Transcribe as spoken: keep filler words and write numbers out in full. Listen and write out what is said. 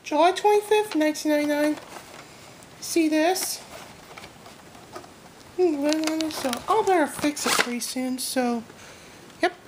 July twenty-fifth, nineteen ninety-nine. See this? Hmm, So I'll better fix it pretty soon. So, yep.